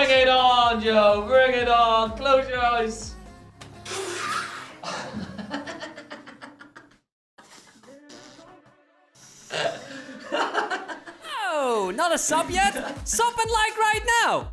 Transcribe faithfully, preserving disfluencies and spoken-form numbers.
Bring it on, Joe. Bring it on. Close your eyes. Oh, not a sub yet? Sub and like right now.